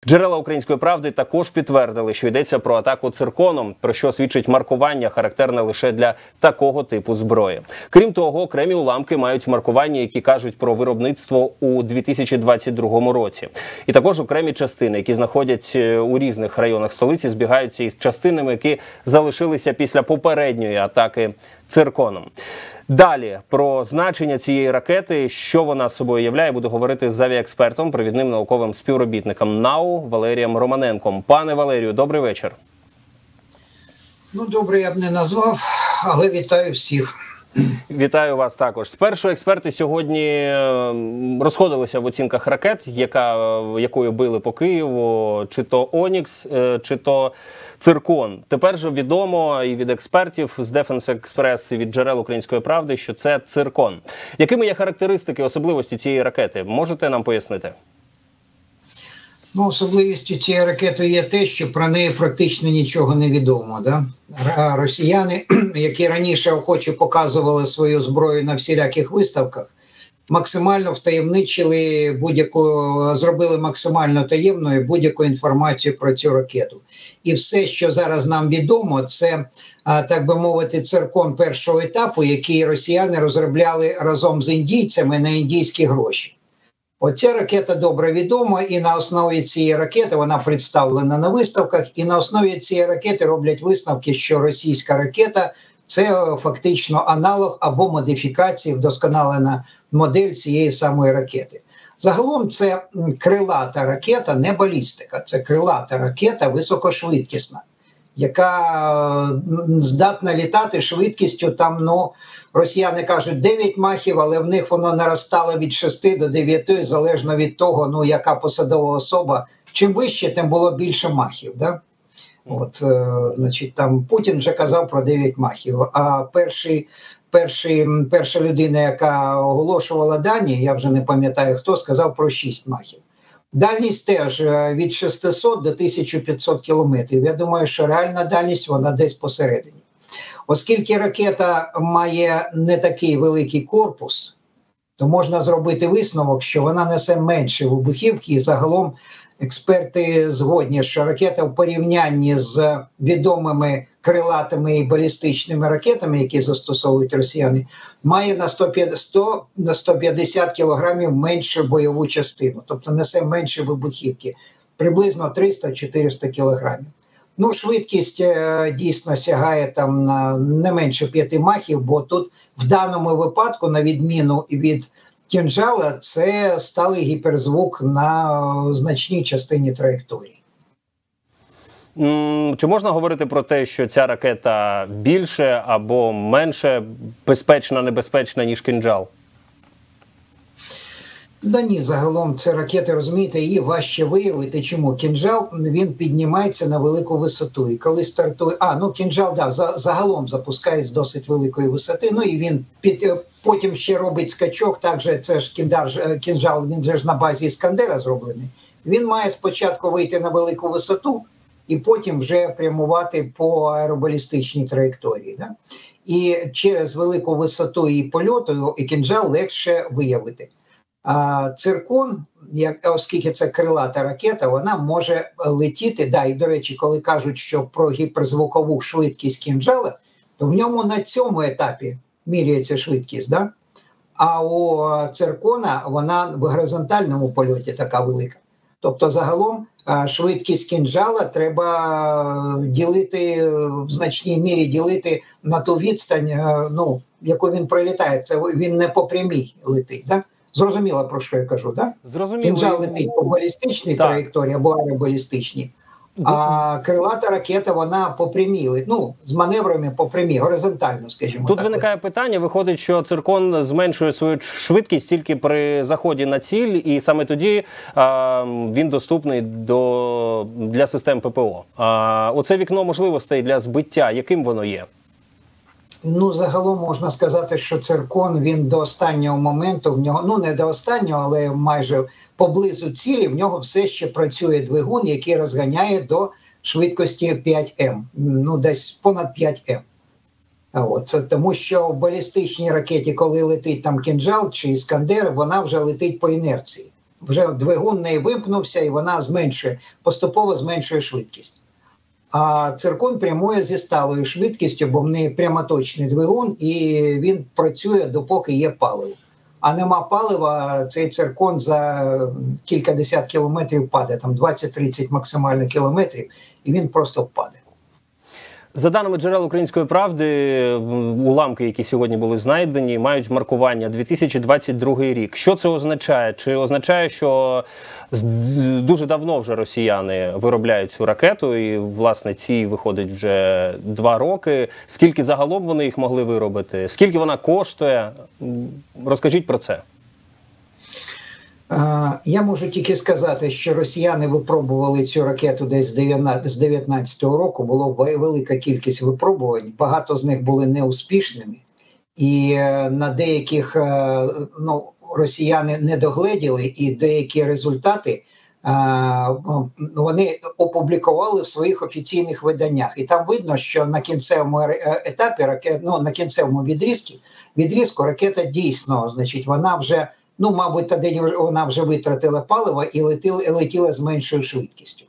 Джерела «Української правди» також підтвердили, що йдеться про атаку цирконом, про що свідчить маркування, характерне лише для такого типу зброї. Крім того, окремі уламки мають маркування, які кажуть про виробництво у 2022 році. І також окремі частини, які знаходяться у різних районах столиці, збігаються із частинами, які залишилися після попередньої атаки цирконом. Далі про значення цієї ракети, що вона собою являє, буду говорити з авіаекспертом, провідним науковим співробітником НАУ Валерієм Романенком. Пане Валерію, добрий вечір. Ну, добре, я б не назвав, але вітаю всіх. Вітаю вас також. Спершу експерти сьогодні розходилися в оцінках ракет, якою били по Києву, чи то «Онікс», чи то «Циркон». Тепер же відомо і від експертів з Defense Express, і від джерел «Української правди», що це «Циркон». Якими є характеристики, особливості цієї ракети? Можете нам пояснити? Ну, особливістю цієї ракети є те, що про неї практично нічого не відомо. Да? Росіяни, які раніше охоче показували свою зброю на всіляких виставках, максимально втаємничили зробили максимально таємною будь-яку інформацію про цю ракету. І все, що зараз нам відомо, це, так би мовити, циркон першого етапу, який росіяни розробляли разом з індійцями на індійські гроші. Оця ракета добре відома, і на основі цієї ракети вона представлена на виставках, і на основі цієї ракети роблять висновки, що російська ракета – це фактично аналог або модифікація, вдосконалена модель цієї самої ракети. Загалом це крилата ракета, не балістика, це крилата ракета високошвидкісна, яка здатна літати швидкістю там, ну, росіяни кажуть 9 махів, але в них воно наростало від 6 до 9, залежно від того, ну, яка посадова особа. Чим вище, тим було більше махів, да? От, значить, там Путін вже казав про 9 махів, а перша людина, яка оголошувала дані, я вже не пам'ятаю хто, сказав про 6 махів. Дальність теж від 600 до 1500 кілометрів. Я думаю, що реальна дальність вона десь посередині. Оскільки ракета має не такий великий корпус, то можна зробити висновок, що вона несе менше вибухівки, і загалом експерти згодні, що ракета в порівнянні з відомими крилатими і балістичними ракетами, які застосовують росіяни, має на 150 кілограмів меншу бойову частину, тобто несе менше вибухівки, приблизно 300-400 кілограмів. Ну, швидкість дійсно сягає там на не менше 5 махів, бо тут в даному випадку, на відміну від кінжала, це сталий гіперзвук на значній частині траєкторії. Чи можна говорити про те, що ця ракета більше або менше безпечна, небезпечна, ніж кінжал? Да ні, загалом це ракети, розумієте, її важче виявити. Чому? Кінжал, він піднімається на велику висоту. І коли стартує... кінжал, да, загалом запускає з досить великої висоти. Ну і він потім ще робить скачок. Також це ж кінжал, він же ж на базі Іскандера зроблений. Він має спочатку вийти на велику висоту і потім вже прямувати по аеробалістичній траєкторії. Да? І через велику висоту і польоту і кінжал легше виявити. А циркон, оскільки це крилата ракета, вона може летіти, да, і, до речі, коли кажуть, що про гіперзвукову швидкість кінжала, то в ньому на цьому етапі міряється швидкість, да? А у циркона вона в горизонтальному польоті така велика. Тобто загалом швидкість кінжала треба ділити, в значній мірі ділити на ту відстань, ну, яку він пролітає. Це він не по прямій летить, да? Зрозуміло, про що я кажу, так? Зрозуміло. Кінжал летить по балістичній траєкторії або аеробалістичній, а крилата ракета, вона по прямій, ну, з маневрами по прямій, горизонтально, скажімо так. Тут виникає питання, виходить, що циркон зменшує свою швидкість тільки при заході на ціль, і саме тоді він доступний для систем ППО. Оце вікно можливостей для збиття, яким воно є? Ну, загалом можна сказати, що циркон, він до останнього моменту, в нього, ну не до останнього, але майже поблизу цілі, в нього все ще працює двигун, який розганяє до швидкості 5М, ну десь понад 5М. Тому що в балістичній ракеті, коли летить там кінжал чи іскандер, вона вже летить по інерції. Вже двигун не вимкнувся, і вона поступово зменшує швидкість. А циркон прямує зі сталою швидкістю, бо в неї прямоточний двигун, і він працює, допоки є паливо. А нема палива, цей циркон за кілька десят кілометрів падає, там 20-30 максимально кілометрів, і він просто впаде. За даними джерел «Української правди», уламки, які сьогодні були знайдені, мають маркування 2022 рік. Що це означає? Чи означає, що дуже давно вже росіяни виробляють цю ракету, і, власне, цій виходить вже 2 роки? Скільки загалом вони їх могли виробити? Скільки вона коштує? Розкажіть про це. Я можу тільки сказати, що росіяни випробували цю ракету десь з 19-го року. Була велика кількість випробувань, багато з них були неуспішними. І на деяких росіяни не догледіли, і деякі результати вони опублікували в своїх офіційних виданнях. І там видно, що на кінцевому етапі, на кінцевому відрізку ракета дійсно, значить, вона вже, мабуть, тоді вона вже витратила паливо і летіла з меншою швидкістю.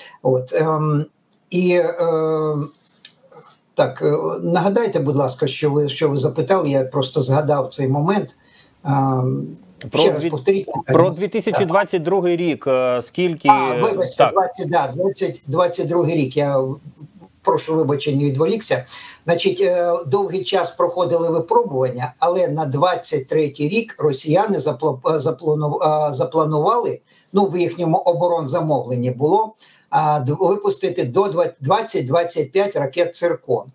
Так, нагадайте, будь ласка, що ви запитали, я просто згадав цей момент. Ще раз повторіть. Про 2022 рік, скільки... Вибачте, 22 рік, я прошу вибачення, відволікся. Значить, довгий час проходили випробування, але на 23-й рік росіяни запланували, в їхньому оборонзамовленні було випустити до 20-25 ракет «Циркон».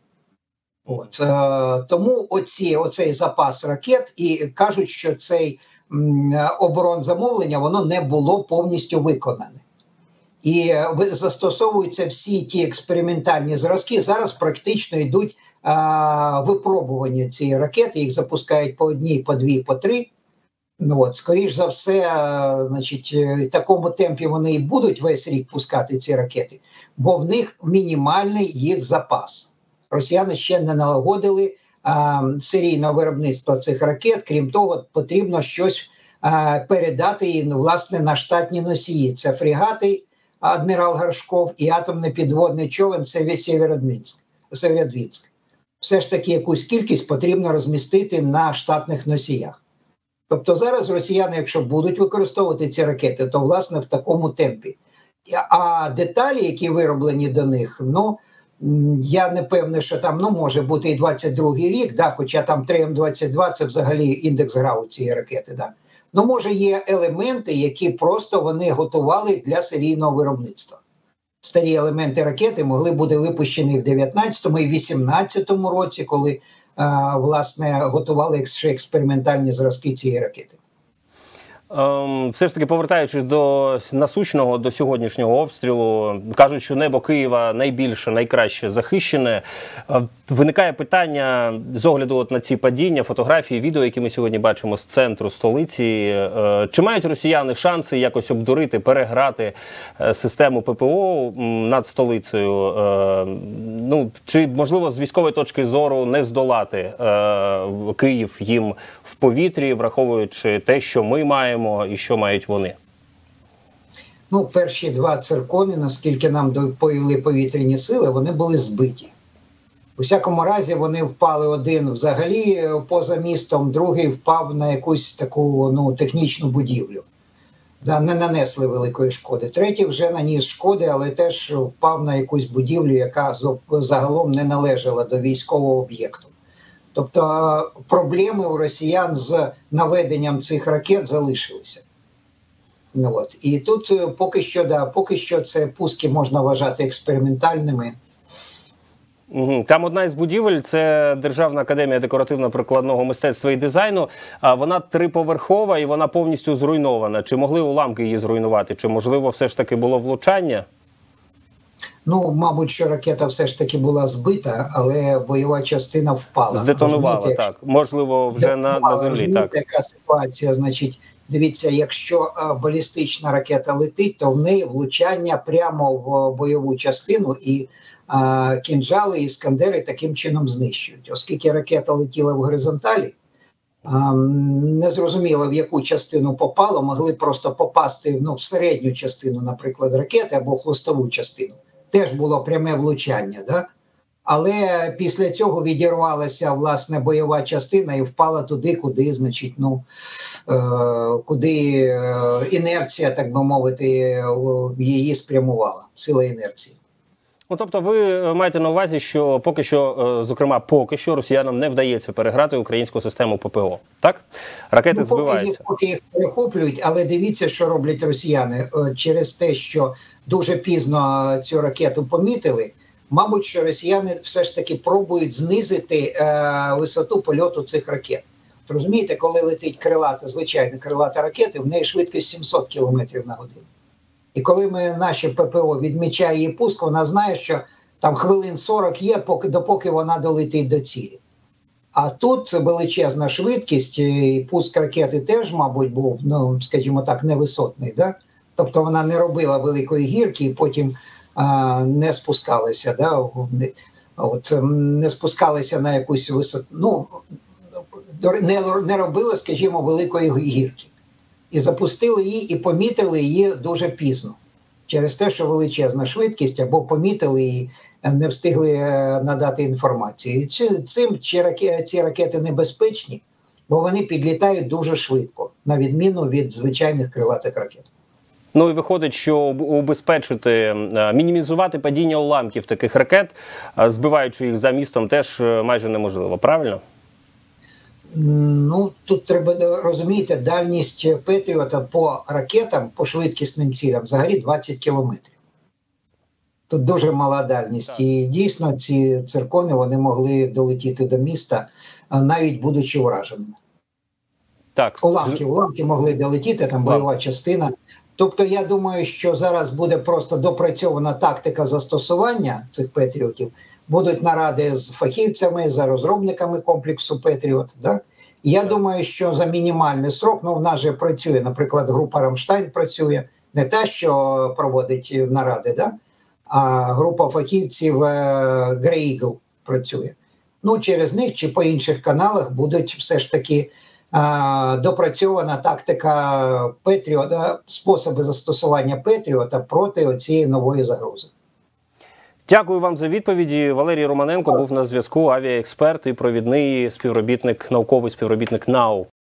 Тому оцей запас ракет, і кажуть, що цей оборонзамовлення, воно не було повністю виконане. І застосовуються всі ті експериментальні зразки. Зараз практично йдуть випробування цієї ракети, їх запускають по одній, по дві, по три. Скоріш за все, значить, в такому темпі вони і будуть весь рік пускати ці ракети, бо в них мінімальний їх запас. Росіяни ще не налагодили серійне виробництво цих ракет. Крім того, потрібно щось передати їм, власне, на штатні носії. Це фрегати «Адмірал Горшков» і атомний підводний човен «Це Сєвєродвінськ». Все ж таки якусь кількість потрібно розмістити на штатних носіях. Тобто зараз росіяни, якщо будуть використовувати ці ракети, то, власне, в такому темпі. А деталі, які вироблені до них, я не певний, що там, може бути і 22-й рік, хоча там 3М22 – це взагалі індекс ГРАУ цієї ракети. Може є елементи, які просто вони готували для серійного виробництва. Старі елементи ракети могли бути випущені в 19-му і 18-му році, коли, власне, готували експериментальні зразки цієї ракети. Все ж таки, повертаючись до насущного, до сьогоднішнього обстрілу, кажуть, що небо Києва найбільше, найкраще захищене. Виникає питання з огляду на ці падіння, фотографії, відео, які ми сьогодні бачимо з центру столиці. Чи мають росіяни шанси якось обдурити, переграти систему ППО над столицею? Чи, можливо, з військової точки зору не здолати Київ їм в повітрі, враховуючи те, що ми маємо і що мають вони? Перші 2 циркони, наскільки нам доповіли повітряні сили, вони були збиті. У всякому разі, вони впали, один взагалі поза містом, другий впав на якусь таку технічну будівлю. Не нанесли великої шкоди. Третій вже наніс шкоди, але теж впав на якусь будівлю, яка загалом не належала до військового об'єкту. Тобто проблеми у росіян з наведенням цих ракет залишилися. І тут поки що це пуски можна вважати експериментальними. Там одна із будівель – це Державна академія декоративно-прикладного мистецтва і дизайну. Вона 3-поверхова і вона повністю зруйнована. Чи могли уламки її зруйнувати? Чи, можливо, все ж таки було влучання? Мабуть, що ракета все ж таки була збита, але бойова частина впала. Здетонувала, так. Можливо, вже на землі, так. Яка ситуація, значить, дивіться, якщо балістична ракета летить, то в неї влучання прямо в бойову частину, і кінжали і іскандери таким чином знищують. Оскільки ракета летіла в горизонталі, Незрозуміло, в яку частину попало, могли просто попасти в середню частину, наприклад, ракети або хвостову частину. Теж було пряме влучання, да? Але після цього відірвалася, власне, бойова частина і впала туди, куди, значить, куди інерція, так би мовити, її спрямувала, сила інерції. Ну, тобто ви маєте на увазі, що поки що, зокрема, поки що росіянам не вдається переграти українську систему ППО, так? Ракети збиваються. Поки їх перехоплюють, але дивіться, що роблять росіяни. Через те, що дуже пізно цю ракету помітили, мабуть, що росіяни все ж таки пробують знизити висоту польоту цих ракет. Розумієте, коли летить крилата, звичайна крилата ракети, в неї швидкість 700 км на годину. І коли наше ППО відмічає її пуск, вона знає, що там хвилин 40 є, допоки вона долетить до цілі. А тут величезна швидкість, і пуск ракети теж, мабуть, був, скажімо так, невисотний. Да? Тобто вона не робила великої гірки і потім не спускалася. Да? Не спускалася на якусь висоту, не робила, скажімо, великої гірки. І запустили її, і помітили її дуже пізно. Через те, що величезна швидкість, або помітили її, не встигли надати інформацію. Ці ракети небезпечні, бо вони підлітають дуже швидко, на відміну від звичайних крилатих ракет. Ну і виходить, що убезпечити, мінімізувати падіння уламків таких ракет, збиваючи їх за містом, теж майже неможливо, правильно? Тут треба розуміти, дальність Петріота по ракетам, по швидкісним цілям взагалі 20 кілометрів. Тут дуже мала дальність. Так. І дійсно ці циркони, вони могли долетіти до міста, навіть будучи ураженими. Так. Уламки могли долетіти, там бойова частина. Тобто я думаю, що зараз буде просто допрацьована тактика застосування цих Петріотів. Будуть наради з фахівцями, з розробниками комплексу Петріот. Да? І я думаю, що за мінімальний срок, в нас же працює, наприклад, група Рамштайн працює, не те, що проводить наради, да? А група фахівців Grey Eagle працює. Через них чи по інших каналах будуть все ж таки допрацьована тактика Петріота, способи застосування Петріота проти цієї нової загрози. Дякую вам за відповіді. Валерій Романенко був на зв'язку, авіаексперт і провідний співробітник, науковий співробітник НАУ.